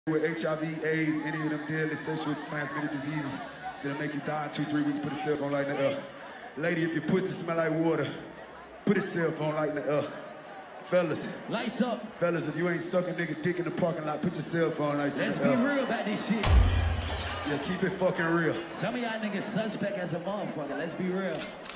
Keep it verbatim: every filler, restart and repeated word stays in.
With H I V, AIDS, any of them deadly sexually transmitted diseases that'll make you die in two, three weeks, put a cell phone light in the air. Lady, if your pussy smell like water, put a cell phone light in the air. Fellas. Lights up. Fellas, if you ain't sucking nigga dick in the parking lot, put your cell phone lights in Let's the air. Let's be real about this shit. Yeah, keep it fucking real. Some of y'all niggas suspect as a motherfucker. Let's be real.